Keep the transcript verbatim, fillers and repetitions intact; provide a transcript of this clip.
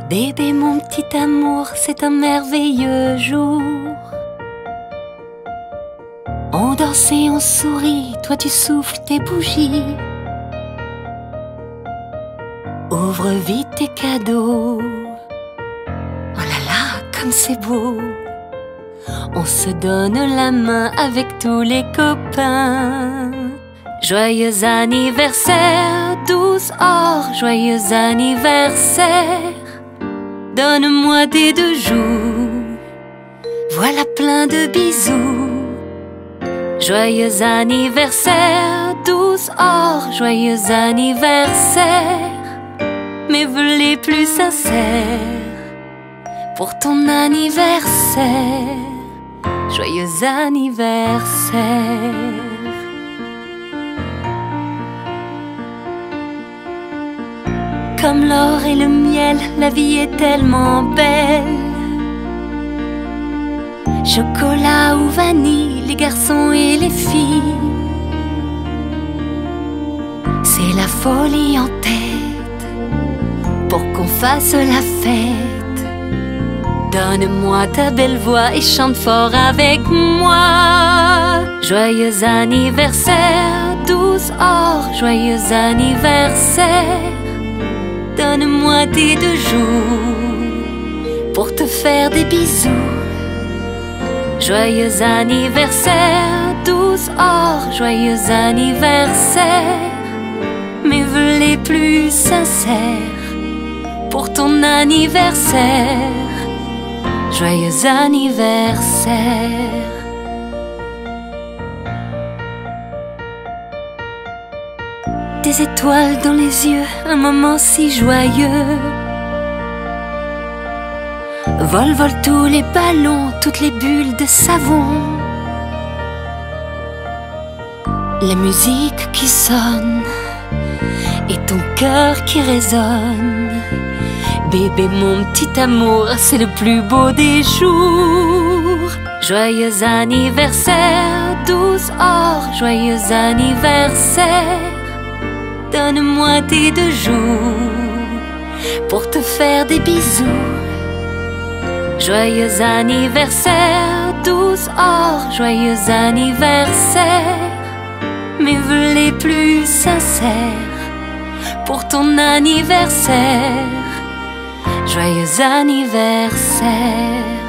Bébé, mon petit amour, c'est un merveilleux jour. On danse et on sourit, toi tu souffles tes bougies. Ouvre vite tes cadeaux. Oh là là, comme c'est beau. On se donne la main avec tous les copains. Joyeux anniversaire, douce or, joyeux anniversaire. Donne-moi des deux jours, voilà plein de bisous. Joyeux anniversaire, douce or, joyeux anniversaire. Mes vœux les plus sincères pour ton anniversaire. Joyeux anniversaire. Comme l'or et le miel, la vie est tellement belle. Chocolat ou vanille, les garçons et les filles. C'est la folie en tête pour qu'on fasse la fête. Donne-moi ta belle voix et chante fort avec moi. Joyeux anniversaire, douce or, joyeux anniversaire. Donne-moi tes deux jours pour te faire des bisous. Joyeux anniversaire, douce or, joyeux anniversaire. Mes vœux les plus sincères pour ton anniversaire. Joyeux anniversaire. Des étoiles dans les yeux, un moment si joyeux. Vol, vol tous les ballons, toutes les bulles de savon. La musique qui sonne et ton cœur qui résonne. Bébé, mon petit amour, c'est le plus beau des jours. Joyeux anniversaire, douce or, joyeux anniversaire. Donne-moi tes deux jours pour te faire des bisous. Joyeux anniversaire, douce or, joyeux anniversaire. Mes vœux les plus sincères pour ton anniversaire. Joyeux anniversaire.